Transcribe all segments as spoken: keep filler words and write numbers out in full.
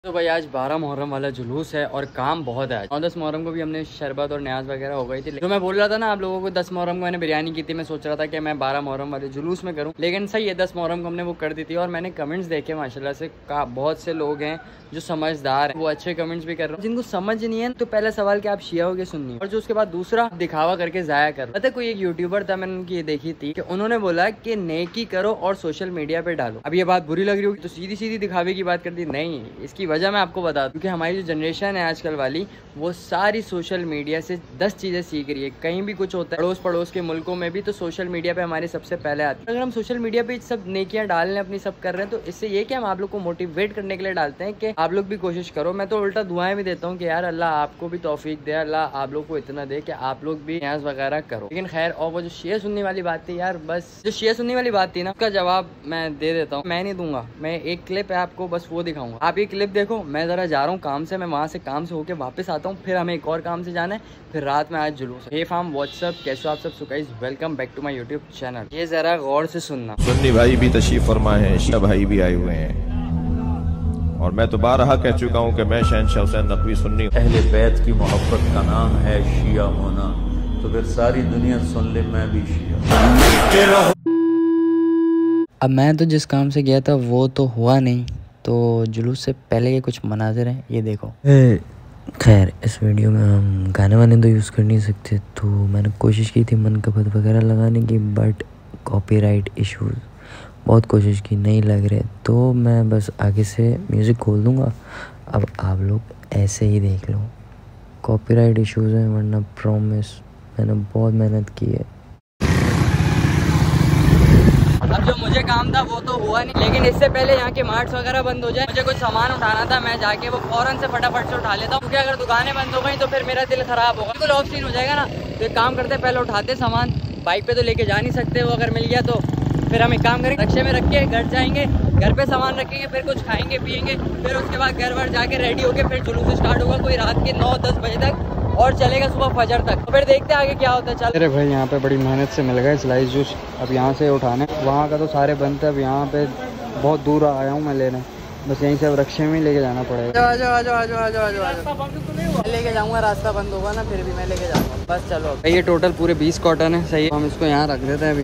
तो भाई आज बारह मुहर्रम वाला जुलूस है और काम बहुत है आज। और दस मुहर्रम को भी हमने शरबत और न्याज वगैरह हो गई थी। तो मैं बोल रहा था ना आप लोगों को, दस मुहर्रम को मैंने बिरयानी की थी। मैं सोच रहा था कि मैं बारह मुहर्रम वाले जुलूस में करूं, लेकिन सही है दस मुहर्रम को हमने वो कर दी थी। और मैंने कमेंट्स देखे माशाल्लाह से, बहुत से लोग हैं जो समझदार हैं, वो अच्छे कमेंट्स भी कर रहे हैं। जिनको समझ नहीं है तो पहला सवाल कि आप शिया हो के सुन्नी, और जो उसके बाद दूसरा दिखावा करके जाया कर। पता है कोई एक यूट्यूबर था, मैंने उनकी ये देखी थी कि उन्होंने बोला कि नेकी करो और सोशल मीडिया पे डालो। अब ये बात बुरी लग रही होगी तो सीधी सीधी दिखावे की बात कर दी, नहीं इसकी वजह मैं आपको बता दूं, क्योंकि हमारी जो जनरेशन है आजकल वाली, वो सारी सोशल मीडिया से दस चीजें सीख रही है। कहीं भी कुछ होता है पड़ोस पड़ोस के मुल्कों में भी, तो सोशल मीडिया पे हमारे सबसे पहले आती है। अगर हम सोशल मीडिया पे सब नेकियां डाल रहे हैं, अपनी सब कर रहे हैं, तो इससे ये कि हम आप लोग को मोटिवेट करने के लिए डालते हैं कि आप लोग भी कोशिश करो। मैं तो उल्टा दुआएं भी देता हूँ कि यार अल्लाह आपको भी तौफीक दे, अल्लाह आप लोग को इतना दे कि आप लोग भी न्याज वगैरह करो। लेकिन खैर, और वो जो शिया सुन्नी वाली बात थी यार, बस जो शिया सुन्नी वाली बात थी ना, उसका जवाब मैं दे देता हूँ। मैं नहीं दूंगा, मैं एक क्लिप है आपको बस वो दिखाऊंगा। आप ये क्लिप देखो, मैं जरा जा रहा हूँ काम से, मैं वहाँ से काम से होके वापस आता हूँ, फिर हमें एक और काम से जाना है, फिर रात में आज जुलूस है। हे फार्म व्हाट्सअप, कैसे हो आप सब? So guys welcome back to my YouTube channel. ये जरा गौर से सुनना। सुन्नी भाई भी तशरीफ फरमा है, शिया भाई भी आए हुए हैं, और मैं तो बारहा कह चुका हूँ कि मैं शहनशाह हुसैन नकवी सुन्नी। अहले बैत की मोहब्बत का नाम है शिया होना, तो फिर सारी दुनिया सुन ले मैं भी शिया। अब मैं तो जिस काम से गया था वो तो हुआ नहीं, तो जुलूस से पहले ये कुछ मनाज़िर हैं, ये देखो। खैर, इस वीडियो में हम गाने वाने तो यूज़ कर नहीं सकते, तो मैंने कोशिश की थी मनकबत वगैरह लगाने की, बट कॉपीराइट इश्यूज़ बहुत कोशिश की, नहीं लग रहे, तो मैं बस आगे से म्यूज़िक खोल दूँगा। अब आप लोग ऐसे ही देख लो। कॉपीराइट इश्यूज़ हैं, वरना प्रॉमिस मैंने बहुत मेहनत की है। अब जो मुझे काम था वो तो हुआ नहीं, लेकिन इससे पहले यहाँ के मार्ट्स वगैरह बंद हो जाए, मुझे कुछ सामान उठाना था, मैं जाके वो फौरन से फटाफट से उठा लेता हूँ, क्योंकि अगर दुकानें बंद हो गई तो फिर मेरा दिल खराब होगा, बिल्कुल ऑफ सीन हो जाएगा ना। तो एक काम करते हैं, पहले उठाते सामान, बाइक पे तो लेके जा नहीं सकते, वो अगर मिल गया तो फिर हम एक काम करेंगे, रक्शे में रख के घर जाएंगे, घर पे सामान रखेंगे, फिर कुछ खाएंगे पियेंगे, फिर उसके बाद घर वर जाके रेडी होके फिर जुलूस स्टार्ट होगा कोई रात के नौ दस बजे तक, और चलेगा सुबह फजर तक। तो फिर देखते हैं आगे क्या होता है। चल अरे भाई, यहाँ पे बड़ी मेहनत से मिल गए स्लाइस जूस। अब यहाँ से उठाने, वहाँ का तो सारे बंद थे, अब यहाँ पे बहुत दूर आया हूँ मैं लेने, बस यहीं से अब रक्शे में ही लेके जाना पड़ेगा। आ जाओ आ जाओ आ जाओ आ जाओ आ जाओ, लेके जाऊँगा, रास्ता बंद होगा ना, फिर भी मैं लेके जाऊँगा। बस चलो, ये टोटल पूरे बीस कॉटन है, सही है। हम इसको यहाँ रख देते हैं अभी।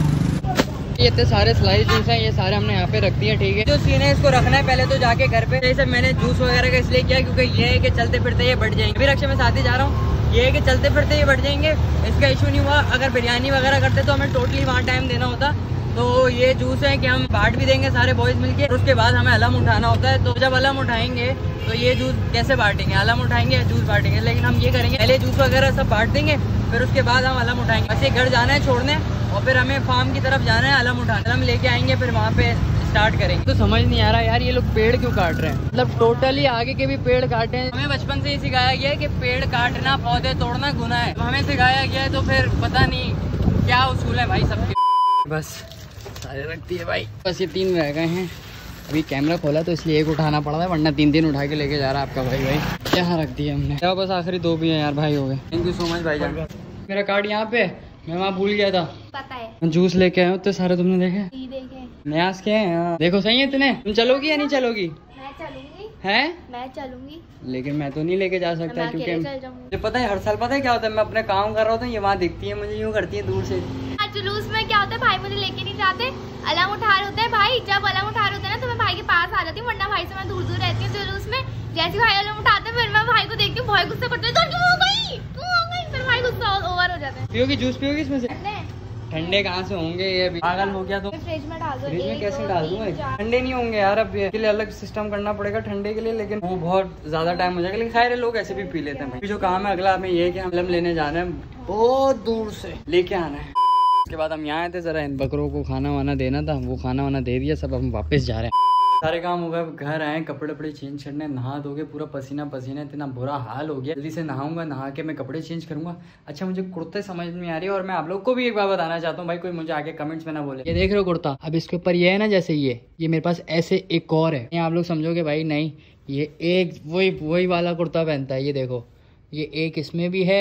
ये इतने सारे स्लाइस जूस हैं, ये सारे हमने यहाँ पे रख दिए, ठीक है। जो सीन है इसको रखना है पहले तो जाके घर पे। ये सब मैंने जूस वगैरह का इसलिए किया क्योंकि ये है कि चलते फिरते ये बढ़ जाएंगे। अभी रक्शे में साथ ही जा रहा हूँ, ये है कि चलते फिरते ये बढ़ जाएंगे, इसका इशू नहीं हुआ। अगर बिरयानी वगैरह करते तो हमें टोटली वहाँ टाइम देना होता। तो ये जूस है कि हम बांट भी देंगे सारे बॉयज मिलके, और उसके बाद हमें अलम उठाना होता है। तो जब अलम उठाएंगे तो ये जूस कैसे बांटेंगे? अलम उठाएंगे या जूस बांटेंगे? लेकिन हम ये करेंगे, पहले जूस वगैरह सब बांट देंगे, फिर उसके बाद हम अलम उठाएंगे। बस ये घर जाना है छोड़ने, और फिर हमें फार्म की तरफ जाना है अलम उठाने। अलम लेके आएंगे, फिर वहाँ पे स्टार्ट करेंगे। तो समझ नहीं आ रहा यार, ये लोग पेड़ क्यों काट रहे हैं? मतलब टोटली आगे के भी पेड़ काटे हैं। हमें बचपन से ही सिखाया गया है कि पेड़ काटना, पौधे तोड़ना गुनाह है, तो हमें सिखाया गया है, तो फिर पता नहीं क्या उसूल है भाई सबके। बस सारे रखती है भाई, बस ये तीन रह गए हैं। अभी कैमरा खोला तो इसलिए एक उठाना पड़ रहा है, वरना तीन तीन उठा के लेके जा रहा है आपका भाई। भाई यहाँ रख दिया हमने, क्या बस आखिरी दो भी हैं यार भाई, हो गए। थैंक यू सो मच भाई जान। मेरा कार्ड यहाँ पे, मैं वहाँ भूल गया था, पता है। मैं जूस लेके आया हूँ, तो सारे तुमने देखे? देखे न्यास के हैं, देखो सही है इतने। तुम चलोगी या नहीं चलोगी? मैं चलूंगी। हैं? मैं चलूंगी, लेकिन मैं तो नहीं लेके जा सकता, मैं क्योंकि अकेले चल जाऊंगी। मुझे पता है हर साल पता है क्या होता है, मैं अपने काम कर रहा होता हूँ, ये वहाँ दिखती है मुझे, यूँ करती है दूर से। जुलूस में क्या होता है, भाई मुझे लेके नहीं जाते, अलम उठा रहे होते हैं भाई। जब अलम उठा रहे होते हैं ना, तो मैं भाई के पास आ जाती हूँ, वरना भाई से मैं दूर दूर रहती हूँ जुलूस में। जैसे भाई अलम उठाते हैं, फिर मैं भाई को देखती हूँ, भाई गुस्सा करते हैं, क्यों हो गई क्यों हो गई, फिर भाई गुस्सा ओवर हो जाता है। पियोगी जूस? पियोगी इसमें से? ठंडे कहाँ से होंगे, ये अभी पागल हो गया तो फ्रिज में डाल दो। फ्रिज में कैसे डाल दूँ? ठंडे नहीं होंगे यार, अब इसके लिए अलग सिस्टम करना पड़ेगा ठंडे के लिए, लेकिन वो बहुत ज्यादा टाइम हो जाएगा। लेकिन खैर लोग ऐसे भी पी लेते हैं भाई। जो काम है अगला हमें ये है कि हम अलम लेने जाना है, बहुत दूर से लेके आना है। उसके बाद हम यहाँ आए थे, जरा इन बकरों को खाना वाना देना था, वो खाना वाना दे दिया सब, हम वापस जा रहे हैं। सारे काम हो गए, घर आए, कपड़े वपड़े चेंज करने, नहा धो के पूरा पसीना पसीना, इतना बुरा हाल हो गया। जल्दी से नहाऊंगा, नहा के मैं कपड़े चेंज करूंगा। अच्छा मुझे कुर्ते समझ नहीं आ रही, और मैं आप लोग को भी एक बार बताना चाहता हूँ भाई, कोई मुझे आगे कमेंट्स में ना बोले। ये देख रहे हो कुर्ता, अब इसके ऊपर ये है ना, जैसे ये ये मेरे पास ऐसे एक और है, आप लोग समझोगे भाई नहीं, ये एक वही वही वाला कुर्ता पहनता है। ये देखो, ये एक इसमें भी है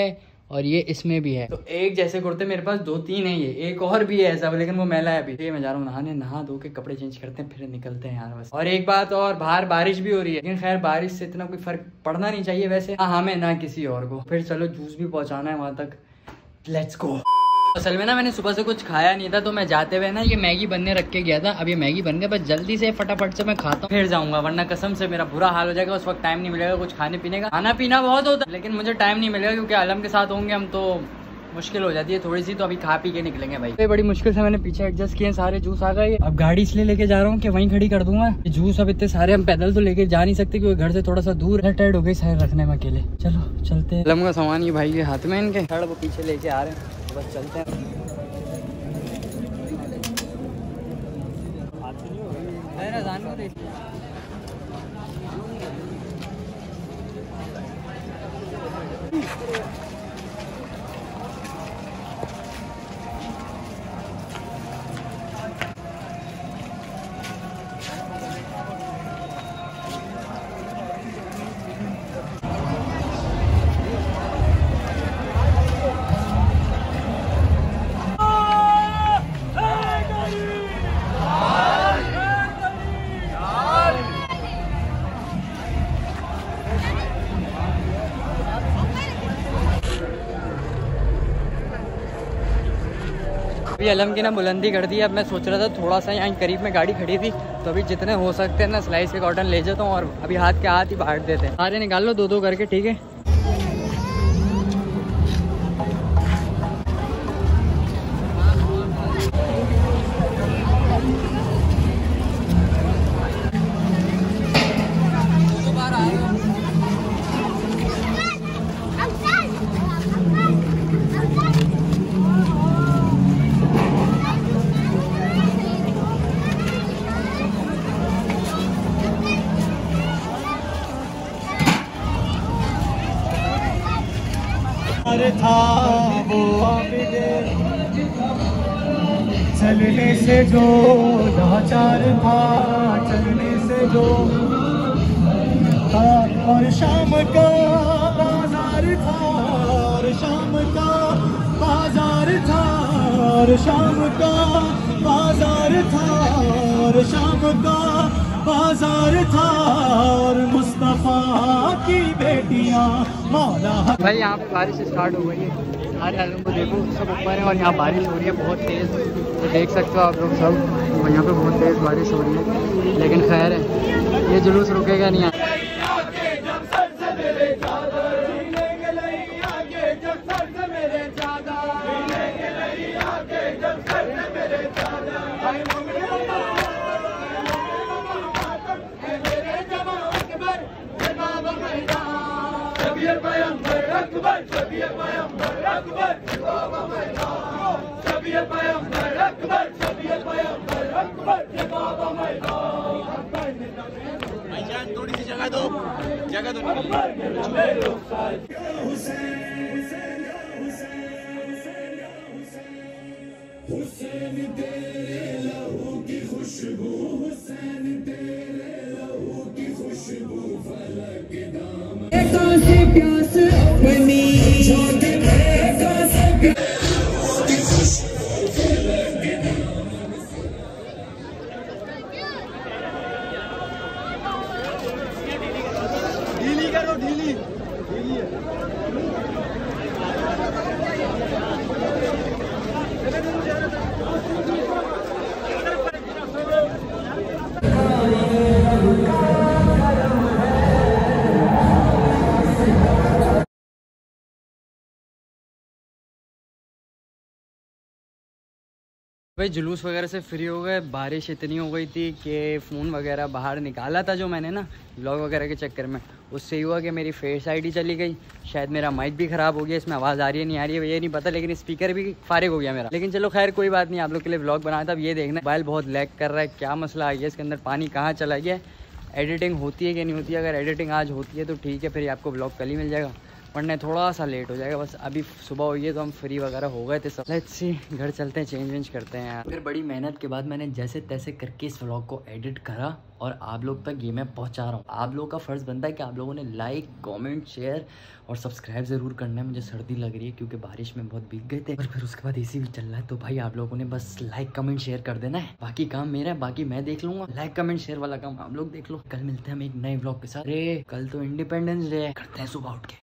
और ये इसमें भी है। तो एक जैसे कुर्ते मेरे पास दो तीन है, ये एक और भी है ऐसा, लेकिन वो मैला है अभी। ये मैं जा रहा हूँ नहाने, नहा धो के कपड़े चेंज करते हैं फिर निकलते हैं यार बस। और एक बात और, बाहर बारिश भी हो रही है, लेकिन खैर बारिश से इतना कोई फर्क पड़ना नहीं चाहिए वैसे, हाँ हमें ना किसी और को। फिर चलो जूस भी पहुंचाना है वहां तक, लेट्स गो। असल में ना मैंने सुबह से कुछ खाया नहीं था, तो मैं जाते हुए ना ये मैगी बनने रख के गया था। अब ये मैगी बन गया, बस जल्दी से फटाफट से मैं खाता हूँ फिर जाऊंगा, वरना कसम से मेरा बुरा हाल हो जाएगा। उस वक्त टाइम नहीं मिलेगा कुछ खाने पीने का। खाना पीना बहुत होता है लेकिन मुझे टाइम नहीं मिलेगा, क्योंकि आलम के साथ होंगे हम तो मुश्किल हो जाती है थोड़ी सी। तो अभी खा पी के निकलेंगे भाई। तो बड़ी मुश्किल से मैंने पीछे एडजस्ट किए, सारे जूस आ गए। अब गाड़ी इसलिए लेके जा रहा हूँ कि वहीं खड़ी कर दूंगा जूस। अब इतने सारे हम पैदल तो लेके जा नहीं सकते, क्योंकि घर से थोड़ा सा दूर है। टायर्ड हो गई सारे रखने में अकेले। चलो चलते हैं। आलम का सामान ये भाई के हाथ में इनके, वो पीछे लेके आ रहे हैं, तो बस चलते हैं। अभी अलम की ना बुलंदी कर दी। अब मैं सोच रहा था थोड़ा सा यहाँ करीब में गाड़ी खड़ी थी, तो अभी जितने हो सकते हैं ना स्लाइस के कॉटन ले जाता हूँ, और अभी हाथ के हाथ ही बांट देते हैं। सारे निकाल लो दो दो करके, ठीक है। था वो आबिदे चलने से जो लाचार था, चलने से जो था, और शाम का बाजार था, और शाम का बाजार था, और शाम का बाजार था, और शाम का बाजार था, और मुस्तफा की बेटियां मौला। भाई यहाँ पे बारिश स्टार्ट हो गई है, सारे आलम को देखो सब ऊपर है, और यहाँ बारिश हो रही है बहुत तेज़। तो देख सकते हो आप लोग सब, यहाँ पे बहुत तेज़ बारिश हो रही है। लेकिन खैर है, ये जुलूस रुकेगा नहीं। थोड़ी सी जगह दो, जगह दो। हुसैन तेरे लहू की खुशबू, हुसैन तेरे लहू की खुशबू, फलक दाम से प्यास अपनी छोटे बेटा से लहू की खुशबू, फलक ढीली करो, ढीली ढीली भाई जुलूस वगैरह से फ्री हो गए। बारिश इतनी हो गई थी कि फ़ोन वगैरह बाहर निकाला था जो मैंने ना व्लॉग वगैरह के चक्कर में, उससे ही हुआ कि मेरी फेस आईडी चली गई। शायद मेरा माइक भी ख़राब हो गया, इसमें आवाज़ आ रही है नहीं आ रही है ये नहीं पता, लेकिन स्पीकर भी फारिग हो गया मेरा। लेकिन चलो खैर कोई बात नहीं, आप लोग के लिए व्लॉग बनाया था। अब ये देखना मोबाइल बहुत लैग कर रहा है, क्या मसला आ गया इसके अंदर, पानी कहाँ चला गया, एडिटिंग होती है कि नहीं होती है। अगर एडिटिंग आज होती है तो ठीक है, फिर आपको व्लॉग कल ही मिल जाएगा, वरना थोड़ा सा लेट हो जाएगा। बस अभी सुबह हुई है तो हम फ्री वगैरह हो गए थे सब। लेट्स सी, घर चलते हैं, चेंज वेंज करते हैं यार। फिर बड़ी मेहनत के बाद मैंने जैसे तैसे करके इस व्लॉग को एडिट करा और आप लोग तक ये मैं पहुंचा रहा हूँ। आप लोगों का फर्ज बनता है कि आप लोगों ने लाइक, कमेंट, शेयर और सब्सक्राइब जरूर करना है। मुझे सर्दी लग रही है क्योंकि बारिश में बहुत भीग गए थे और फिर उसके बाद एसी भी चल रहा है। तो भाई आप लोगों ने बस लाइक, कमेंट, शेयर कर देना है। बाकी काम मेरा है, बाकी मैं देख लूंगा। लाइक, कमेंट, शेयर वाला काम आप लोग देख लो। कल मिलते हैं हम एक नए व्लॉग के साथ। अरे कल तो इंडिपेंडेंस डे है, करते हैं सुबह उठ के।